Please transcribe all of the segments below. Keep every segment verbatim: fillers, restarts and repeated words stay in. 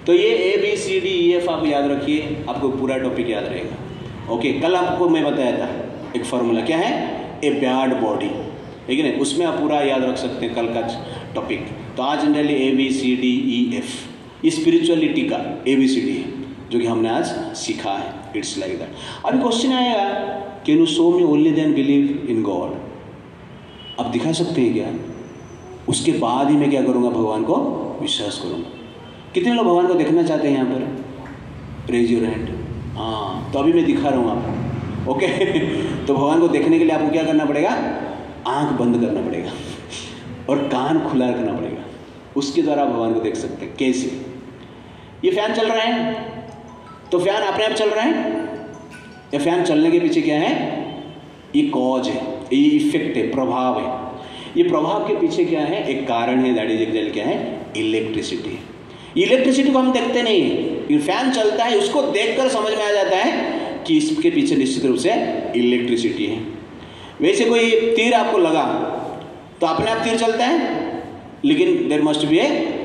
तो ये A B C D E F आप याद रखिए, आपको पूरा टॉपिक याद रहेगा। ओके, कल आपको मैं बताया था एक फार्मूला, क्या है, ए बैड बॉडी, ठीक है ना, उसमें आप पूरा याद रख सकते हैं कल का टॉपिक। तो आज generally A B C D E F, ये स्पिरिचुअलिटी का ए बी सी डी है जो कि हमने आज सीखा है। It's like that. अभी क्वेश्चन आएगा, can you show me only then believe in God. आप दिखा सकते हैं क्या, उसके बाद ही मैं क्या करूँगा, भगवान को विश्वास करूँगा। कितने लोग भगवान को देखना चाहते हैं यहाँ पर, रेज योर हैंड। हाँ, तो अभी मैं दिखा रहा हूँ आपको। ओके तो भगवान को देखने के लिए आपको क्या करना पड़ेगा, आंख बंद करना पड़ेगा और कान खुला रखना पड़ेगा, उसके द्वारा भगवान को देख सकते हैं। कैसे, ये फैन चल रहा है तो फैन अपने आप चल रहा है, या फैन चलने के पीछे क्या है, ये कॉज है, ये इफेक्ट है, प्रभाव है। ये प्रभाव के पीछे क्या है, एक कारण है, दैट इज एग्जैक्टली क्या है, इलेक्ट्रिसिटी। इलेक्ट्रिसिटी को हम देखते नहीं है, ये फैन चलता है, उसको देखकर समझ में आ जाता है कि इसके पीछे निश्चित रूप से इलेक्ट्रिसिटी है। वैसे कोई तीर आपको लगा तो अपने आप तीर चलता है, लेकिन देयर मस्ट बी ए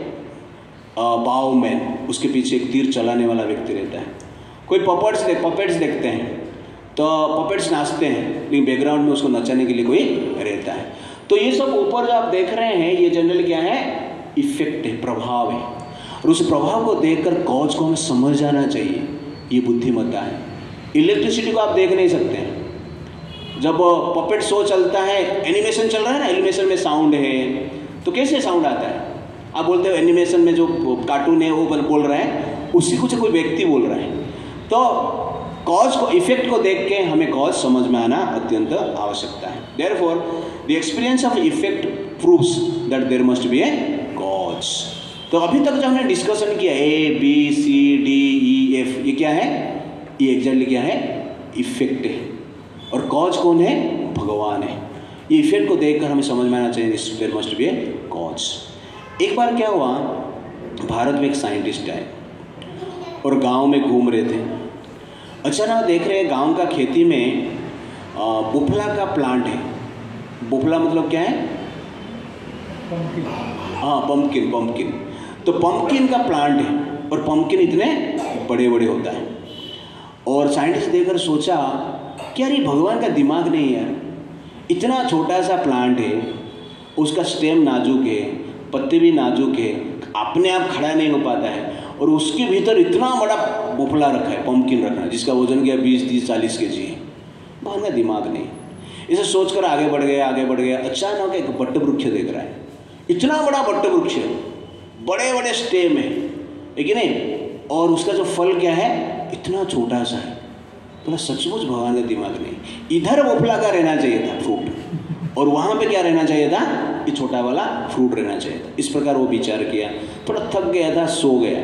बाव मैन, उसके पीछे एक तीर चलाने वाला व्यक्ति रहता है। कोई पपेट्स देख पपेट्स देखते हैं तो पपेट्स नाचते हैं, लेकिन बैकग्राउंड में उसको नचाने के लिए कोई रहता है। तो ये सब ऊपर जो आप देख रहे हैं, ये जनरली क्या है, इफेक्ट है, प्रभाव है। और उस प्रभाव को देखकर कॉज को हमें समझ जाना चाहिए, ये बुद्धिमत्ता है। इलेक्ट्रिसिटी को आप देख नहीं सकते हैं। जब पपेट शो चलता है, एनिमेशन चल रहा है ना, एनिमेशन में साउंड है, तो कैसे साउंड आता है, आप बोलते हो एनिमेशन में जो कार्टून है वो बोल रहा है, उसी को कोई व्यक्ति बोल रहा है। तो कॉज को, इफेक्ट को देख के हमें कॉज समझ में आना अत्यंत आवश्यकता है। Therefore the experience of effect proves that there must be a cause. तो अभी तक जो हमने डिस्कशन किया, A B C D E F, ये क्या है, ये एग्जैक्टली क्या है, इफेक्ट है। और कॉज कौन है, भगवान है। ये इफेक्ट को देखकर हमें समझ में आना चाहिए, there must be a cause. एक बार क्या हुआ, भारत में एक साइंटिस्ट आए और गांव में घूम रहे थे। अचानक देख रहे हैं गांव का खेती में बुफला का प्लांट है। बुफला मतलब क्या है, हाँ पंपकिन, पंपकिन। तो पंपकिन का प्लांट है और पंपकिन इतने बड़े बड़े होता है। और साइंटिस्ट देखकर सोचा कि यार ये भगवान का दिमाग नहीं है, इतना छोटा सा प्लांट है, उसका स्टेम नाजुक है, पत्ते भी नाजुक है, अपने आप खड़ा नहीं हो पाता है, और उसके भीतर इतना बड़ा बुफला रखा है, पंपकिन रखा है, जिसका वजन क्या बीस तीस चालीस के जी है। भगवान का दिमाग नहीं। इसे सोचकर आगे बढ़ गया, आगे बढ़ गया। अचानक एक बट्ट वृक्ष देख रहा है, इतना बड़ा बट्ट वृक्ष, बड़े बड़े स्टेम है, है कि नहीं, और उसका जो फल क्या है, इतना छोटा सा है। बोला सचमुच भगवान का दिमाग नहीं। इधर बुफला का रहना चाहिए था फ्रूट, और वहाँ पे क्या रहना चाहिए था, ये छोटा वाला फ्रूट रहना चाहिए था। इस प्रकार वो विचार किया, थोड़ा थक गया था, सो गया।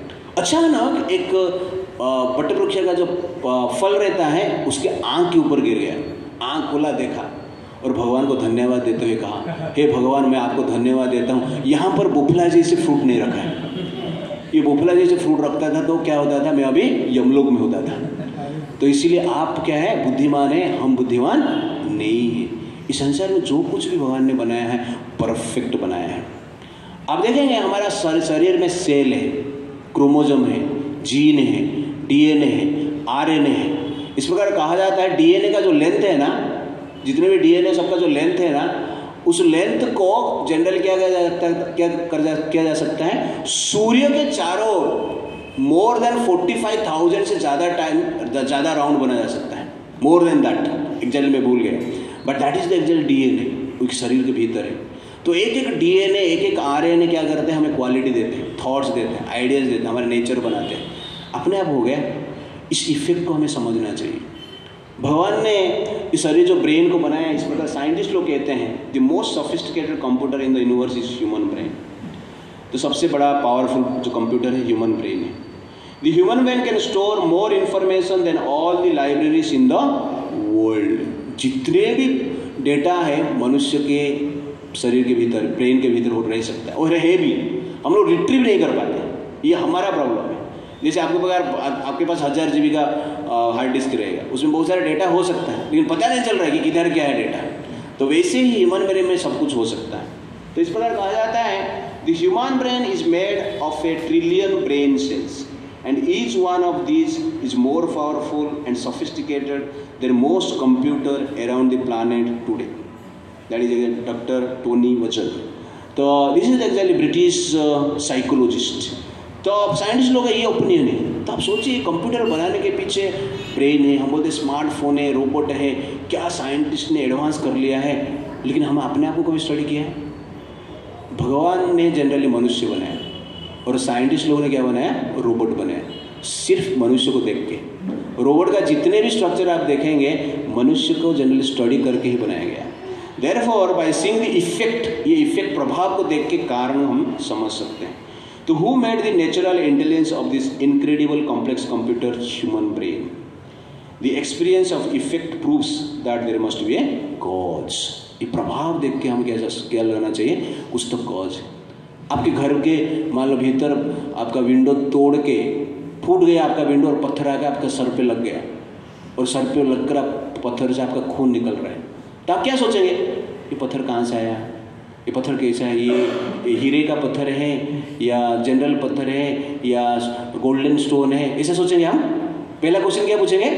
अचानक एक बट्ट वृक्ष का जो फल रहता है उसके आँख के ऊपर गिर गया। आँख खोला, देखा, और भगवान को धन्यवाद देते हुए कहा, हे भगवान मैं आपको धन्यवाद देता हूँ, यहाँ पर बुफला जैसे फ्रूट नहीं रखा है। ये बुफला जैसे फ्रूट रखता था तो क्या होता था, मैं अभी यमलोक में होता था। तो इसीलिए आप क्या है, बुद्धिमान है, हम बुद्धिमान नहीं है। इस संसार में जो कुछ भी भगवान ने बनाया है परफेक्ट बनाया है। आप देखेंगे हमारा शरीर में सेल है, क्रोमोसोम है, जीन है, डीएनए है, आरएनए है। इस प्रकार कहा जाता है डीएनए का जो लेंथ है ना, जितने भी डीएनए सबका जो लेंथ है ना, उस लेंथ को जनरल क्या किया जा सकता है, क्या कर जा किया जा सकता है, सूर्य के चारों more than forty five thousand से ज़्यादा टाइम ज़्यादा राउंड बना जा सकता है। मोर देन दैट, एग्जैक्टली में भूल गए, but that is the exact DNA, वो शरीर के भीतर है। तो एक एक डीएनए, एक एक आरएनए क्या करते हैं, हमें क्वालिटी देते हैं, थॉट्स देते हैं, आइडियाज देते हैं, हमारे नेचर बनाते हैं। अपने आप हो गया। इस इफेक्ट को हमें समझना चाहिए। भगवान ने इस शरीर जो ब्रेन को बनाया, इस प्रकार साइंटिस्ट लोग कहते हैं the most sophisticated computer in the universe is human brain. तो सबसे बड़ा पावरफुल जो कंप्यूटर है ह्यूमन ब्रेन है। The human brain can store more information than all the libraries in the world. जितने भी डेटा है मनुष्य के शरीर के भीतर, ब्रेन के भीतर वो रह सकता है, और रहे भी, हम लोग रिट्रीव नहीं कर पाते। ये हमारा प्रॉब्लम है। जैसे आपके पास आपके पास हज़ार जी बी का हार्ड डिस्क रहेगा, उसमें बहुत सारा डेटा हो सकता है, लेकिन पता नहीं चल रहा है कि किधर क्या है डेटा। तो वैसे ही ह्यूमन ब्रेन में सब कुछ हो सकता है। तो इस प्रकार कहा जाता है the human brain is made of of a trillion brain cells, and each one of these is more powerful and sophisticated than most computer around the planet today. That is again Doctor Tony Wajal. तो this is actually British psychologist. तो अब scientist लोगों का ये opinion है। तो आप सोचिए कंप्यूटर बनाने के पीछे ब्रेन है, हम बोलते स्मार्टफोन है, रोबोट है, क्या साइंटिस्ट ने एडवांस कर लिया है। लेकिन हम अपने आप को कभी स्टडी किया है? भगवान ने जनरली मनुष्य बनाया और साइंटिस्ट लोगों ने क्या बनाया? रोबोट बनाया, सिर्फ मनुष्य को देख के। रोबोट का जितने भी स्ट्रक्चर आप देखेंगे मनुष्य को जनरली स्टडी करके ही बनाया गया। Therefore, by seeing the effect, ये इफेक्ट प्रभाव को देख के कारण हम समझ सकते हैं। तो who made the natural intelligence of this incredible complex computer human brain? The experience of effect proves that there must be a cause. ये प्रभाव देख के हम क्या क्या लगना चाहिए? कुछ तो cause है। आपके घर के मान लो भीतर आपका विंडो तोड़ के फूट गया आपका विंडो और पत्थर आकर आपका सर पे लग गया और सर पे लगकर आप पत्थर से आपका खून निकल रहा है, तो आप क्या सोचेंगे? ये पत्थर कहाँ से आया, ये पत्थर कैसा है, ये हीरे का पत्थर है या जनरल पत्थर है या गोल्डन स्टोन है, ऐसे सोचेंगे हम। पहला क्वेश्चन क्या पूछेंगे?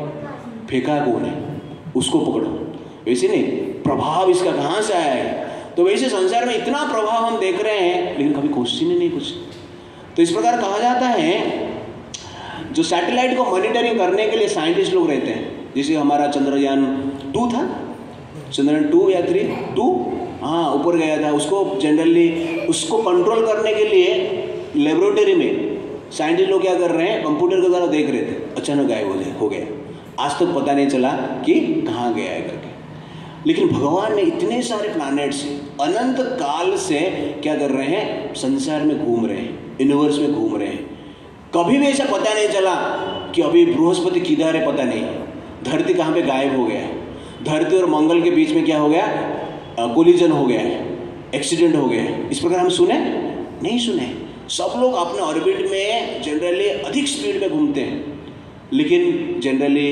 फेंका कौन है, उसको पकड़ो। वैसे नहीं, प्रभाव इसका कहाँ से आया है। तो वैसे संसार में इतना प्रभाव हम देख रहे हैं लेकिन कभी क्वेश्चन ही नहीं कुछ। तो इस प्रकार कहा जाता है जो सैटेलाइट को मॉनिटरिंग करने के लिए साइंटिस्ट लोग रहते हैं, जैसे हमारा चंद्रयान टू था, चंद्रयान टू या थ्री टू हाँ ऊपर गया था, उसको जनरली उसको कंट्रोल करने के लिए लेबोरेटरी में साइंटिस्ट लोग क्या कर रहे हैं? कंप्यूटर के द्वारा देख रहे थे, अचानक गायब हो जाए हो गया, आज तक पता नहीं चला कि कहाँ गया है करके। लेकिन भगवान ने इतने सारे प्लैनेट्स अनंत काल से क्या कर रहे हैं? संसार में घूम रहे हैं, यूनिवर्स में घूम रहे हैं। कभी भी ऐसा पता नहीं चला कि अभी बृहस्पति किधर है, पता नहीं, धरती कहाँ पे गायब हो गया है, धरती और मंगल के बीच में क्या हो गया? कोलिजन हो गया है, एक्सीडेंट हो गया है। इस प्रकार हम सुने नहीं सुने। सब लोग अपने ऑर्बिट में जनरली अधिक स्पीड में घूमते हैं, लेकिन जनरली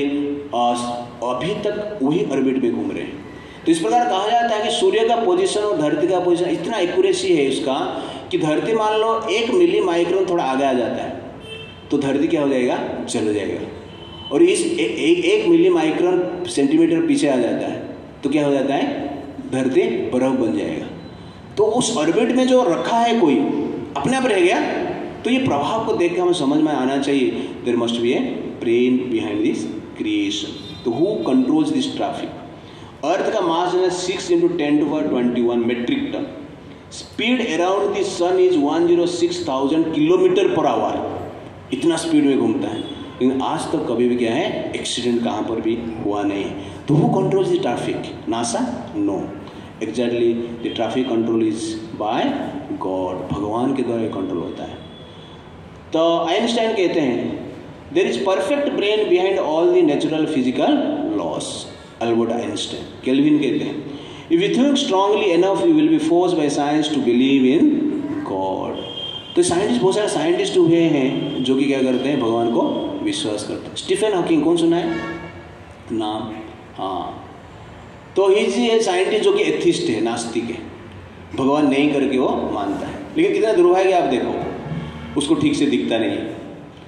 अभी तक वही ऑर्बिट में घूम रहे हैं। तो इस प्रकार कहा जाता है कि सूर्य का पोजीशन और धरती का पोजीशन इतना एक्यूरेसी है इसका कि धरती मान लो एक मिली माइक्रोन थोड़ा आगे आ जाता है तो धरती क्या हो जाएगा? जल जाएगा। और इस ए, ए, एक मिली माइक्रोन सेंटीमीटर पीछे आ जाता है तो क्या हो जाता है? धरती बर्फ बन जाएगा। तो उस ऑर्बिट में जो रखा है कोई अपने आप रह गया। तो ये प्रभाव को देख के हमें समझ में आना चाहिए there must be a brain behind this creation. तो who controls this traffic? Earth का मास है six into ten to power twenty one metric ton. Speed around the sun is one zero six thousand kilometer per hour. इतना speed में घूमता है, लेकिन आज तक तो कभी भी क्या है? एक्सीडेंट कहाँ पर भी हुआ नहीं है। तो who controls the traffic? NASA? No, exactly the traffic control is by God. भगवान के द्वारा कंट्रोल होता है। तो आइंस्टाइन कहते हैं there is perfect brain behind all the natural physical laws. Albert Einstein. Kelvin कहते हैं if you think strongly enough you will be forced by science to believe in God. तो साइंटिस्ट बहुत सारे साइंटिस्ट हुए हैं जो कि क्या करते हैं? भगवान को विश्वास करते हैं। स्टीफन हॉकिंग, कौन सुना है नाम? हाँ, तो ही है साइंटिस्ट जो कि एथिस्ट है, नास्तिक है, भगवान नहीं करके वो मानता है। लेकिन कितना दुर्भाग्य आप देखो, उसको ठीक से दिखता नहीं है,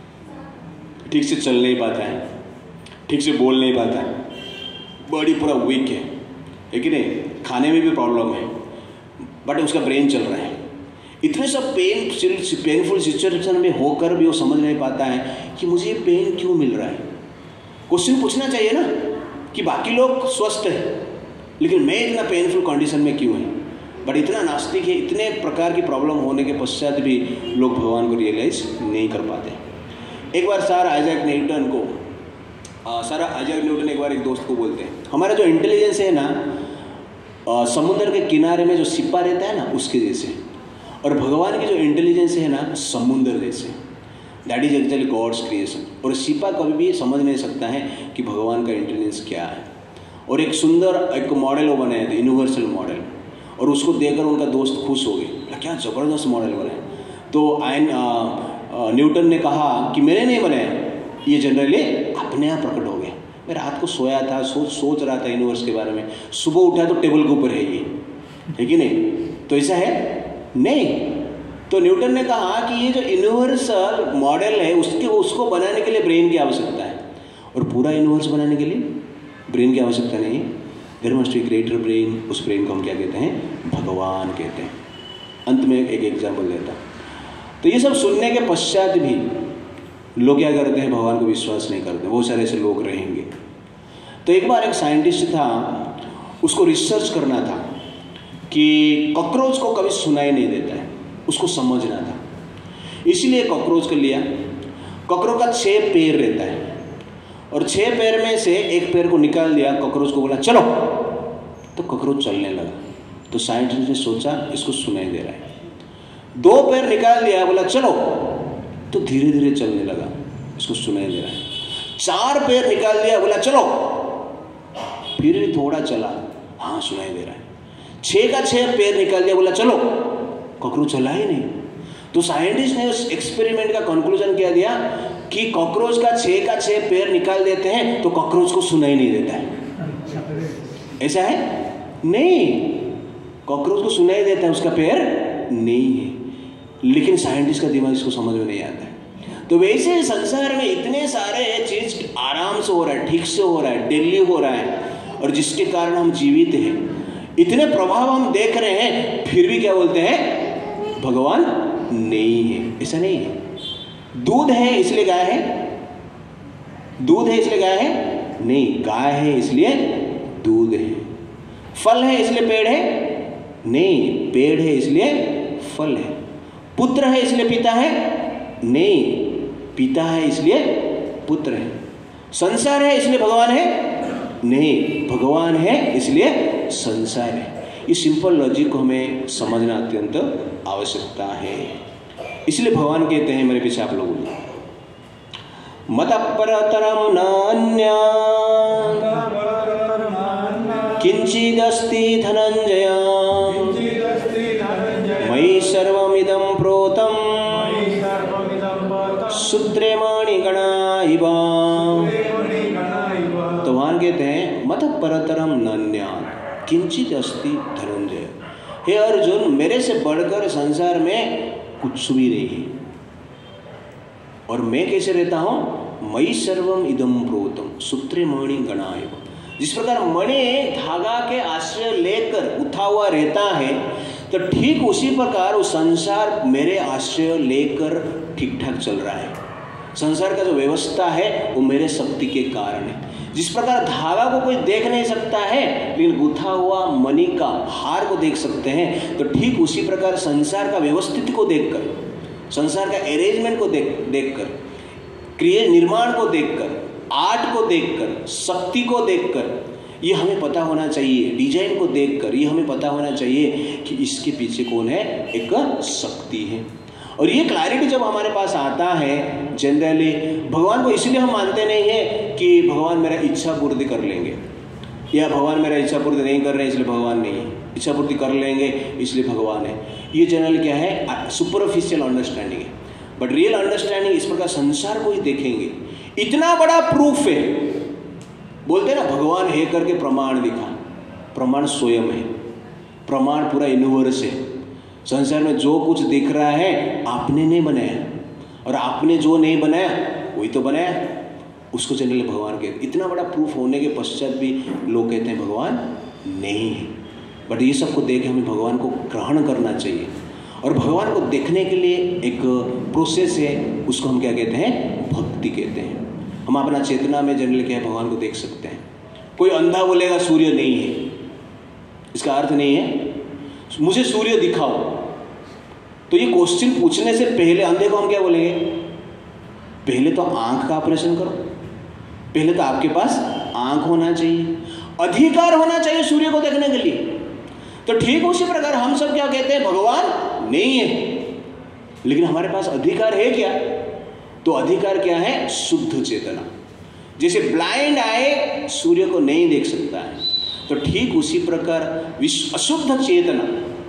ठीक से चल नहीं पाता है, ठीक से बोल नहीं पाता है, बॉडी पूरा वीक है, है कि नहीं? खाने में भी प्रॉब्लम है, बट उसका ब्रेन चल रहा है। इतने सब पेन पेनफुल सिचुएशन में होकर भी वो समझ नहीं पाता है कि मुझे ये पेन क्यों मिल रहा है। क्वेश्चन पूछना चाहिए ना कि बाकी लोग स्वस्थ है लेकिन मैं इतना पेनफुल कंडीशन में क्यों है। बट इतना नास्तिक है, इतने प्रकार की प्रॉब्लम होने के पश्चात भी लोग भगवान को रियलाइज नहीं कर पाते। एक बार सर आइजैक न्यूटन को आ, सर आइजैक न्यूटन एक बार एक दोस्त को बोलते हैं हमारा जो इंटेलिजेंस है ना आ, समुद्र के किनारे में जो सिप्पा रहता है ना उसके जैसे, और भगवान की जो इंटेलिजेंस है ना समुद्र जैसे। That is actually God's creation. और सिप्पा कभी भी समझ नहीं सकता है कि भगवान का इंटेलिजेंस क्या है। और एक सुंदर एक मॉडल वो बनाए थे, यूनिवर्सल मॉडल, और उसको देखकर उनका दोस्त खुश हो गए, क्या ज़बरदस्त मॉडल बनाए। तो आइन न्यूटन ने कहा कि मैंने नहीं बनाया, ये जनरली अपने आप प्रकट हो गए। मैं रात को सोया था, सोच सोच रहा था यूनिवर्स के बारे में, सुबह उठा तो टेबल के ऊपर है ये, है कि नहीं? तो ऐसा है नहीं, तो न्यूटन ने कहा कि ये जो यूनिवर्सल मॉडल है उसके उसको बनाने के लिए ब्रेन की आवश्यकता है, और पूरा यूनिवर्स बनाने के लिए ब्रेन की आवश्यकता नहीं है। There must be greater brain. उस ब्रेन को हम क्या कहते हैं? भगवान कहते हैं। अंत में एक एग्जाम्पल देता। तो ये सब सुनने के पश्चात भी लोग क्या करते हैं? भगवान को विश्वास नहीं करते। बहुत सारे ऐसे लोग रहेंगे। तो एक बार एक साइंटिस्ट था, उसको रिसर्च करना था कि कॉकरोच को कभी सुनाई नहीं देता है, उसको समझना था। इसलिए कॉकरोच को लिया। कॉकरोच का छह पैर रहता है और छह पैर में से एक पैर को निकाल दिया। कॉकरोच को बोला चलो, तो कॉकरोच चलने लगा। तो साइंटिस्ट ने सोचा इसको सुनाई दे रहा है। दो पैर निकाल दिया, बोला चलो, तो धीरे धीरे चलने लगा, इसको सुनाई दे रहा है। चार पैर निकाल दिया, बोला चलो, फिर भी थोड़ा चला, हाँ सुनाई दे रहा है। छह का छह पैर निकाल दिया, बोला चलो, कॉकरोच चला ही नहीं। तो साइंटिस्ट ने उस एक्सपेरिमेंट का कंक्लूजन क्या दिया कि कॉकरोच का छह का छह पैर निकाल देते हैं तो कॉकरोच को सुनाई नहीं देता है। ऐसा है? नहीं, कॉकरोच को सुनाई देता है, उसका पैर नहीं है। लेकिन साइंटिस्ट का दिमाग इसको समझ में नहीं आता है। तो वैसे संसार में इतने सारे चीज आराम से हो रहा है, ठीक से हो रहा है, डेली हो रहा है, और जिसके कारण हम जीवित हैं, इतने प्रभाव हम देख रहे हैं, फिर भी क्या बोलते हैं? भगवान नहीं है। ऐसा नहीं है। दूध है इसलिए गाय है? दूध है इसलिए गाय है? नहीं, गाय है इसलिए दूध है। फल है इसलिए पेड़ है? नहीं, पेड़ है इसलिए फल है। पुत्र है इसलिए पिता है? नहीं, पिता है इसलिए पुत्र है। संसार है इसलिए भगवान है? नहीं, भगवान है इसलिए संसार है। ये सिंपल लॉजिक को हमें समझना अत्यंत आवश्यकता है। इसलिए भगवान कहते हैं, मेरे पीछे आप लोग, मत परतरम नान्या किंचिदस्ति धनंजय मयि सर्वमिदं प्रोतं सूत्रे मणिगणा इव। तो भगवान कहते हैं, मत परतरम नान्या किंचित अस्ति धनंजय। हे अर्जुन, मेरे से बढ़कर संसार में कुछ भी नहीं है। और मैं कैसे रहता हूं? मयि सर्वम इदम प्रोतम सूत्रे मणि गणाय। जिस प्रकार मणि धागा के आश्रय लेकर उठा हुआ रहता है, तो ठीक उसी प्रकार वो संसार मेरे आश्रय लेकर ठीक ठाक चल रहा है। संसार का जो व्यवस्था है वो मेरे शक्ति के कारण है। जिस प्रकार धागा को कोई देख नहीं सकता है, लेकिन गुथा हुआ मणि का हार को देख सकते हैं, तो ठीक उसी प्रकार संसार का व्यवस्थित को देखकर, संसार का अरेंजमेंट को देख देखकर, क्रिया निर्माण को देखकर, आर्ट को देखकर, शक्ति को देखकर, ये हमें पता होना चाहिए। डिजाइन को देखकर ये हमें पता होना चाहिए कि इसके पीछे कौन है? एक शक्ति है। और ये क्लैरिटी जब हमारे पास आता है, जनरली भगवान को इसलिए हम मानते नहीं है कि भगवान मेरा इच्छा पूर्ति कर लेंगे, या भगवान मेरा इच्छा पूर्ति नहीं कर रहे हैं इसलिए भगवान नहीं है, इच्छा पूर्ति कर लेंगे इसलिए भगवान है। ये जनरली क्या है? सुपरफिशियल अंडरस्टैंडिंग है। बट रियल अंडरस्टैंडिंग इस प्रकार संसार को ही देखेंगे। इतना बड़ा प्रूफ है, बोलते हैं ना भगवान है करके प्रमाण दिखा। प्रमाण स्वयं है, प्रमाण पूरा यूनिवर्स है। संसार में जो कुछ दिख रहा है आपने नहीं बनाया, और आपने जो नहीं बनाया वही तो बनाया, उसको जनरली भगवान कहते। इतना बड़ा प्रूफ होने के पश्चात भी लोग कहते हैं भगवान नहीं है। बट ये सबको देख हमें भगवान को ग्रहण करना चाहिए। और भगवान को देखने के लिए एक प्रोसेस है, उसको हम क्या कहते हैं? भक्ति कहते हैं। हम अपना चेतना में जनरली क्या है? भगवान को देख सकते हैं। कोई अंधा बोलेगा सूर्य नहीं है, इसका अर्थ नहीं है मुझे सूर्य दिखाओ। तो ये क्वेश्चन पूछने से पहले अंधे को हम क्या बोलेंगे? पहले तो आंख का ऑपरेशन करो, पहले तो आपके पास आंख होना चाहिए, अधिकार होना चाहिए सूर्य को देखने के लिए। तो ठीक उसी प्रकार हम सब क्या कहते हैं? भगवान नहीं है, लेकिन हमारे पास अधिकार है क्या? तो अधिकार क्या है? शुद्ध चेतना। जैसे ब्लाइंड आए सूर्य को नहीं देख सकता है, तो ठीक उसी प्रकार विश्व अशुद्ध चेतना,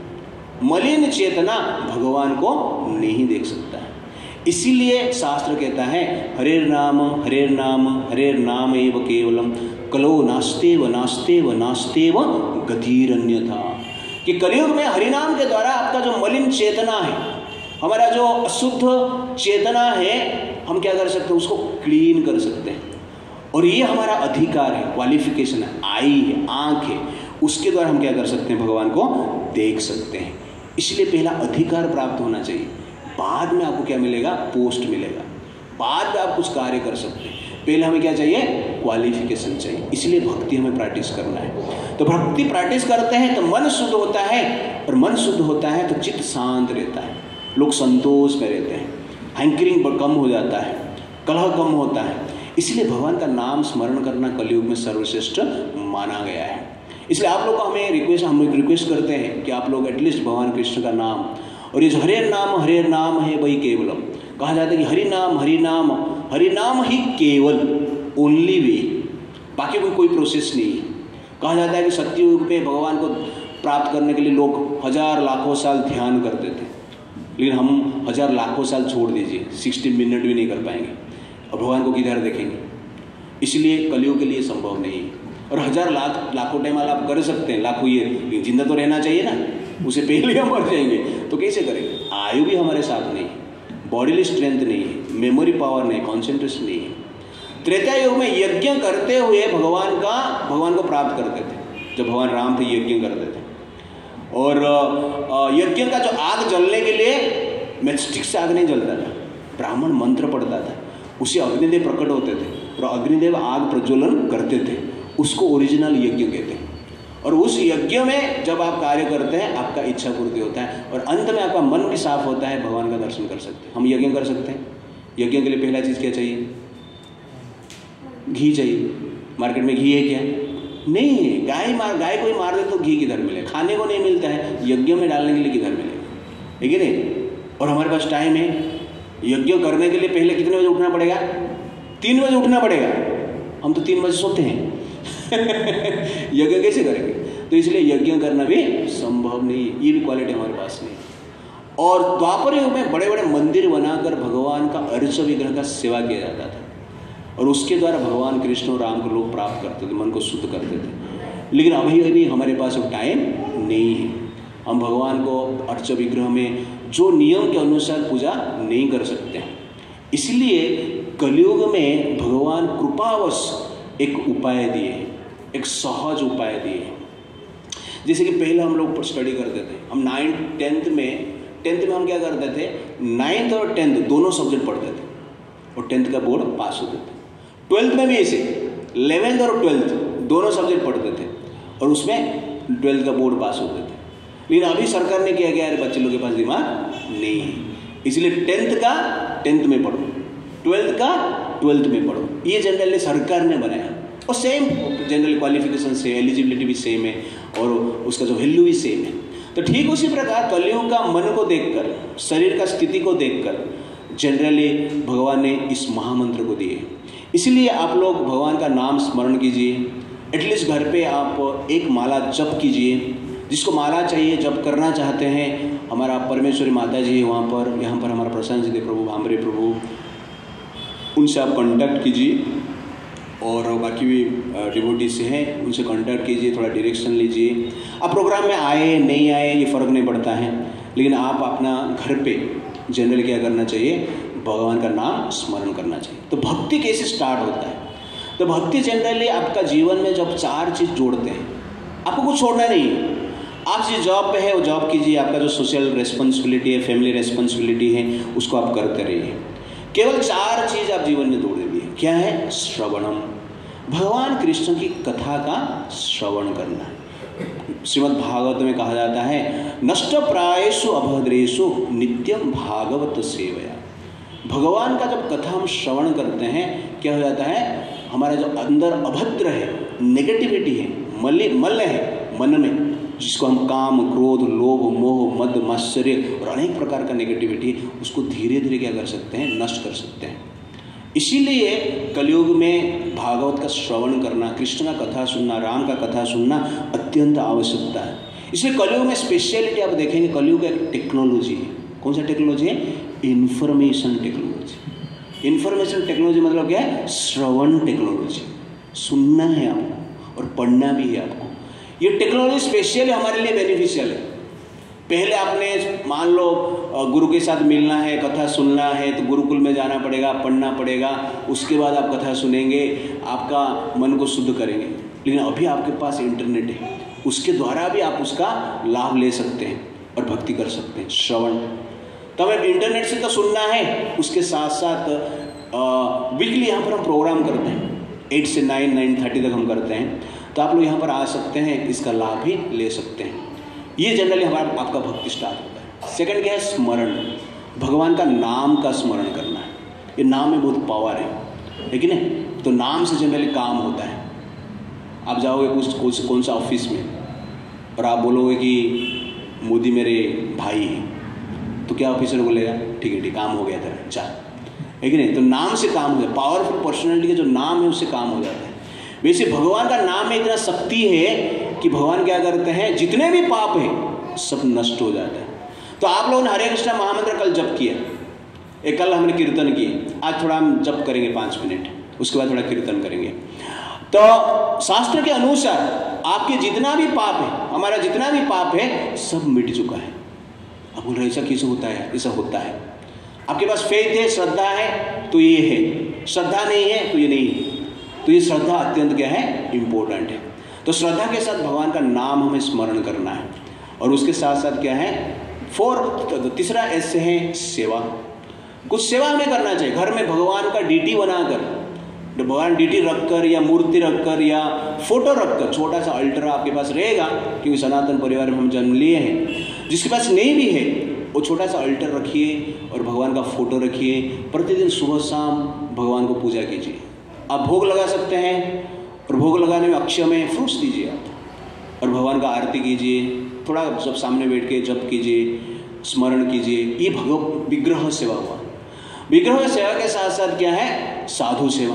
मलिन चेतना भगवान को नहीं देख सकता है। इसीलिए शास्त्र कहता है हरेर नाम हरेर नाम हरेर नाम एव केवलम कलो नास्तेव नास्तेव नास्तेव गतिरन्यथा। कि कलयुग में हरिनाम के द्वारा आपका जो मलिन चेतना है, हमारा जो अशुद्ध चेतना है हम क्या कर सकते हैं, उसको क्लीन कर सकते हैं। और ये हमारा अधिकार है, क्वालिफिकेशन है, आई है, आँख है, उसके द्वारा हम क्या कर सकते हैं, भगवान को देख सकते हैं। इसलिए पहला अधिकार प्राप्त होना चाहिए, बाद में आपको क्या मिलेगा, पोस्ट मिलेगा, बाद में आप कुछ कार्य कर सकते हैं। पहले हमें क्या चाहिए, क्वालिफिकेशन चाहिए। इसलिए भक्ति हमें प्रैक्टिस करना है। तो भक्ति प्रैक्टिस करते हैं तो मन शुद्ध होता है, और मन शुद्ध होता है तो चित्त शांत रहता है, लोग संतोष में रहते हैं, हैंकरिंग कम हो जाता है, कलह कम होता है। इसलिए भगवान का नाम स्मरण करना कलयुग में सर्वश्रेष्ठ माना गया है। इसलिए आप लोग को हमें रिक्वेस्ट हम एक रिक्वेस्ट करते हैं कि आप लोग एटलीस्ट भगवान कृष्ण का नाम, और ये जो हरे नाम हरे नाम है वही केवलम, कहा जाता है कि हरि नाम हरि नाम हरि नाम ही केवल, ओनली वे, बाकी कोई कोई प्रोसेस नहीं है। कहा जाता है कि सत्ययुग में भगवान को प्राप्त करने के लिए लोग हजार लाखों साल ध्यान करते थे, लेकिन हम हजार लाखों साल छोड़ दीजिए, सिक्सटी मिनट भी नहीं कर पाएंगे, और भगवान को किधर देखेंगे। इसलिए कलयुग के लिए संभव नहीं है। और हजार लाख लाखों टाइम आप कर सकते हैं, लाखों ये जिंदा तो रहना चाहिए ना, उसे पहले हम मर जाएंगे तो कैसे करेंगे। आयु भी हमारे साथ नहीं है, बॉडीली स्ट्रेंथ नहीं है, मेमोरी पावर नहीं, कॉन्सेंट्रेशन नहीं है। त्रेता युग में यज्ञ करते हुए भगवान का भगवान को प्राप्त करते थे। जब भगवान राम थे यज्ञ करते थे, और यज्ञ का जो आग जलने के लिए मैचस्टिक से आग नहीं जलता था, ब्राह्मण मंत्र पढ़ता था, उसे अग्निदेव प्रकट होते थे और अग्निदेव आग प्रज्वलन करते थे, उसको ओरिजिनल यज्ञ कहते हैं। और उस यज्ञ में जब आप कार्य करते हैं आपका इच्छा पूर्ति होता है, और अंत में आपका मन भी साफ होता है, भगवान का दर्शन कर सकते हैं। हम यज्ञ कर सकते हैं। यज्ञ के लिए पहला चीज़ क्या चाहिए, घी चाहिए। मार्केट में घी है क्या, नहीं है। गाय मार गाय कोई मार दे तो घी किधर मिले, खाने को नहीं मिलता है, यज्ञ में डालने के लिए किधर मिलेगा, है कि नहीं। और हमारे पास टाइम है, यज्ञ करने के लिए पहले कितने बजे उठना पड़ेगा, तीन बजे उठना पड़ेगा। हम तो तीन बजे सोते हैं यज्ञ कैसे करेंगे। तो इसलिए यज्ञ करना भी संभव नहीं है, ये भी क्वालिटी हमारे पास नहीं। और द्वापर युग में बड़े बड़े मंदिर बनाकर भगवान का अर्च विग्रह का सेवा किया जाता था, और उसके द्वारा भगवान कृष्ण और राम को लोग प्राप्त करते थे, मन को शुद्ध करते थे। लेकिन अभी अभी हमारे पास वो टाइम नहीं है, हम भगवान को अर्च विग्रह में जो नियम के अनुसार पूजा नहीं कर सकते हैं। इसलिए कलयुग में भगवान कृपावश एक उपाय दिए, एक सहज उपाय दिए। जैसे कि पहले हम लोग स्टडी करते थे, हम नाइन्थ टेंथ में टेंथ में हम क्या करते थे, नाइन्थ और टेंथ दोनों सब्जेक्ट पढ़ते थे, और टेंथ का बोर्ड पास होते थे। ट्वेल्थ में भी ऐसे इलेवेंथ और ट्वेल्थ दोनों सब्जेक्ट पढ़ते थे, और उसमें ट्वेल्थ का बोर्ड पास होते थे। लेकिन अभी सरकार ने क्या किया, यार बच्चे लोग के पास दिमाग नहीं है, इसलिए टेंथ का टेंथ में पढ़ो, ट्वेल्थ का ट्वेल्थ में पढ़ो। ये जनरली सरकार ने बनाया, और सेम जनरल क्वालिफिकेशन से एलिजिबिलिटी भी सेम है, और उसका जो वैल्यू भी सेम है। तो ठीक उसी प्रकार कलयुग का मन को देखकर, शरीर का स्थिति को देखकर जनरली भगवान ने इस महामंत्र को दिए। इसलिए आप लोग भगवान का नाम स्मरण कीजिए, एटलीस्ट घर पे आप एक माला जप कीजिए। जिसको माला चाहिए, जप करना चाहते हैं, हमारा परमेश्वरी माता जी है वहाँ पर, यहाँ पर हमारा प्रसन्न सिद्धि प्रभु, भामरे प्रभु, उनसे आप कांटेक्ट कीजिए। और बाकी भी डिवोटी से हैं, उनसे कांटेक्ट कीजिए, थोड़ा डायरेक्शन लीजिए। आप प्रोग्राम में आए नहीं आए ये फ़र्क नहीं पड़ता है, लेकिन आप अपना घर पे जनरली क्या करना चाहिए, भगवान का नाम स्मरण करना चाहिए। तो भक्ति कैसे स्टार्ट होता है, तो भक्ति जनरली आपका जीवन में जब चार चीज़ जोड़ते हैं, आपको कुछ छोड़ना नहीं है। आप जिस जॉब पे है वो जॉब कीजिए, आपका जो सोशल रेस्पॉन्सिबिलिटी है, फैमिली रेस्पॉन्सिबिलिटी है, उसको आप करते रहिए। केवल चार चीज़ आप जीवन में जोड़ दीजिए। क्या है, श्रवणम, भगवान कृष्ण की कथा का श्रवण करना। श्रीमद् भागवत में कहा जाता है, नष्ट प्रायेषु अभद्रेषु नित्यम भागवत सेवया। भगवान का जब कथा हम श्रवण करते हैं, क्या हो जाता है, हमारा जो अंदर अभद्र है, नेगेटिविटी है, मल मल है मन में, जिसको हम काम, क्रोध, लोभ, मोह, मद, मात्सर्य और अनेक प्रकार का नेगेटिविटी, उसको धीरे धीरे क्या कर सकते हैं, नष्ट कर सकते हैं। इसीलिए कलयुग में भागवत का श्रवण करना, कृष्ण का कथा सुनना, राम का कथा सुनना अत्यंत आवश्यकता है। इसलिए कलयुग में स्पेशलिटी आप देखेंगे, कलयुग एक टेक्नोलॉजी है। कौन सा टेक्नोलॉजी है, इंफॉर्मेशन टेक्नोलॉजी। इंफॉर्मेशन टेक्नोलॉजी मतलब क्या है, श्रवण टेक्नोलॉजी। सुनना है आपको और पढ़ना भी है आपको। ये टेक्नोलॉजी स्पेशली हमारे लिए बेनिफिशियल है। पहले आपने मान लो गुरु के साथ मिलना है, कथा सुनना है तो गुरुकुल में जाना पड़ेगा, पढ़ना पड़ेगा, उसके बाद आप कथा सुनेंगे, आपका मन को शुद्ध करेंगे। लेकिन अभी आपके पास इंटरनेट है, उसके द्वारा भी आप उसका लाभ ले सकते हैं और भक्ति कर सकते हैं। श्रवण तो हमें इंटरनेट से तो सुनना है, उसके साथ साथ वीकली यहाँ पर हम प्रोग्राम करते हैं, एट से नाइन नाइन थर्टी तक हम करते हैं, तो आप लोग यहाँ पर आ सकते हैं, इसका लाभ भी ले सकते हैं। ये जनरली हमारा आपका भक्ति स्टार्ट होता है। सेकंड क्या है? स्मरण, भगवान का नाम का स्मरण करना है। ये नाम में बहुत पावर है, है कि नहीं? तो नाम से जनरली काम होता है। आप जाओगे कुछ कौन से कौन सा ऑफिस में और आप बोलोगे कि मोदी मेरे भाई हैं, तो क्या ऑफिसर बोलेगा? ठीक है ठीक, काम हो गया तेरा, जा, है कि नहीं? तो नाम से काम हो जाता है। पावरफुल पर्सनैलिटी का जो नाम है उससे काम हो जाता है। वैसे भगवान का नाम में इतना शक्ति है कि भगवान क्या करते हैं, जितने भी पाप हैं सब नष्ट हो जाता है। तो आप लोगों ने हरे कृष्णा महामंत्र कल जप किया, एक कल हमने कीर्तन किए, आज थोड़ा हम जप करेंगे पाँच मिनट, उसके बाद थोड़ा कीर्तन करेंगे। तो शास्त्र के अनुसार आपके जितना भी पाप है, हमारा जितना भी पाप है सब मिट चुका है। अब बोल रहे ऐसा कैसे होता है? ऐसा होता है। आपके पास फेथ है, श्रद्धा है तो ये है, श्रद्धा नहीं है तो ये नहीं है। तो ये श्रद्धा अत्यंत क्या है? इम्पोर्टेंट है। तो श्रद्धा के साथ भगवान का नाम हमें स्मरण करना है। और उसके साथ साथ क्या है? फोर्थ, तीसरा ऐसे है सेवा। कुछ सेवा हमें करना चाहिए। घर में भगवान का डीटी बनाकर, भगवान डीटी रखकर या मूर्ति रखकर या फोटो रखकर, छोटा सा अल्टर आपके पास रहेगा, क्योंकि सनातन परिवार में हम जन्म लिए हैं। जिसके पास नहीं भी है वो छोटा सा अल्टर रखिए और भगवान का फोटो रखिए। प्रतिदिन सुबह शाम भगवान को पूजा कीजिए। आप भोग लगा सकते हैं और भोग लगाने में अक्षय में फ्रूट्स दीजिए आप, और भगवान का आरती कीजिए। थोड़ा जब सामने बैठ के जप कीजिए, स्मरण कीजिए। ये भगव विग्रह सेवा हुआ। विग्रह सेवा के साथ साथ क्या है? साधु सेवा।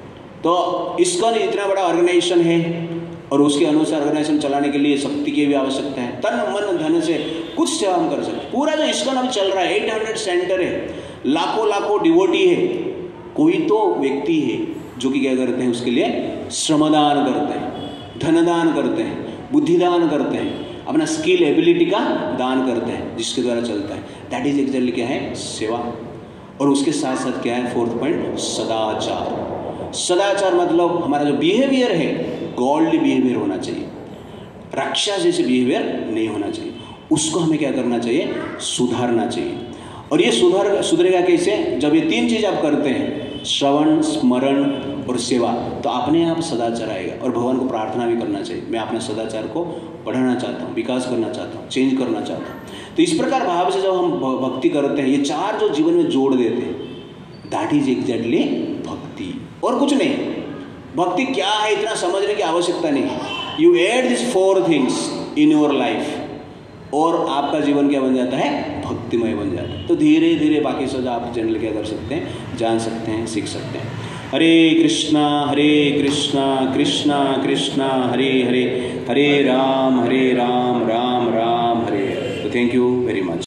तो इसका इतना बड़ा ऑर्गेनाइजेशन है और उसके अनुसार ऑर्गेनाइजेशन चलाने के लिए शक्ति की भी आवश्यकता है। तन मन धन से कुछ सेवा हम कर सकते हैं। पूरा जो इस्कॉन अभी चल रहा है, आठ सौ सेंटर है, लाखों लाखों डिवोटी है, कोई तो व्यक्ति है जो कि क्या करते हैं, उसके लिए श्रमदान करते हैं, धनदान करते हैं, बुद्धिदान करते हैं, अपना स्किल एबिलिटी का दान करते हैं, जिसके द्वारा चलता है। दैट इज एक्चुअली क्या है? सेवा। और उसके साथ साथ क्या है? फोर्थ पॉइंट, सदाचार। सदाचार मतलब हमारा जो बिहेवियर है गॉडली बिहेवियर होना चाहिए, राक्षस जैसे बिहेवियर नहीं होना चाहिए। उसको हमें क्या करना चाहिए? सुधारना चाहिए। और ये सुधार सुधरेगा कैसे? जब ये तीन चीज आप करते हैं, श्रवण, स्मरण और सेवा, तो अपने आप सदाचार आएगा। और भगवान को प्रार्थना भी करना चाहिए, मैं अपने सदाचार को बढ़ाना चाहता हूँ, विकास करना चाहता हूँ, चेंज करना चाहता हूँ। तो इस प्रकार भाव से जब हम भक्ति करते हैं, ये चार जो जीवन में जोड़ देते हैं, दैट इज एग्जैक्टली भक्ति, और कुछ नहीं। भक्ति क्या है इतना समझने की आवश्यकता नहीं। You add this four things in your life और आपका जीवन क्या बन जाता है? भक्तिमय बन जाता है। तो धीरे धीरे बाकी सब आप जनरल क्या कर सकते हैं? जान सकते हैं, सीख सकते हैं। हरे कृष्णा हरे कृष्णा कृष्णा कृष्णा हरे हरे, हरे राम हरे राम राम राम हरे हरे। तो थैंक यू वेरी मच।